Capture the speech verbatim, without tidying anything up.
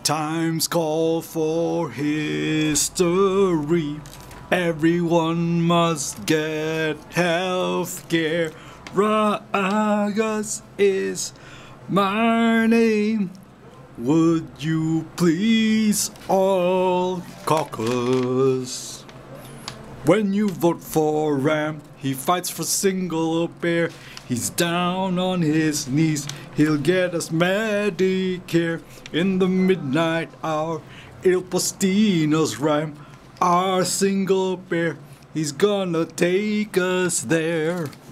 Times call for history. Everyone must get health care. Raagas is my name. Would you please all caucus? When you vote for Ram, he fights for single payer. He's down on his knees. He'll get us Medicare in the midnight hour. Il Postino's rhyme, our single payer. He's gonna take us there.